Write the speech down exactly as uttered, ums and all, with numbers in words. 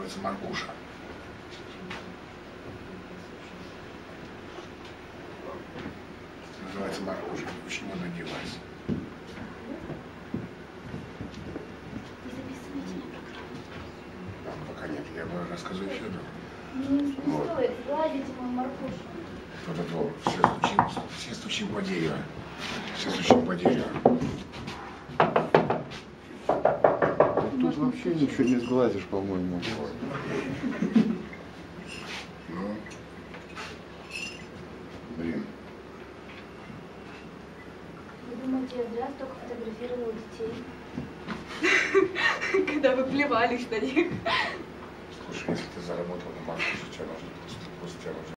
называется Маркуша. Называется Маркуша. Очень модный девайс. Да, пока нет. Я рассказываю Федору. Не стоит, гладите мою Маркушу. Вот это все стучим, все стучим по дереву. Все стучим по дереву. Тут вообще ничего не сглазишь, по-моему. Ну, блин. Вы думаете, я зря столько фотографировала детей? Когда вы плевались на них. Слушай, если ты заработал на Маркуше, тебя нужно просто, просто тебя нужно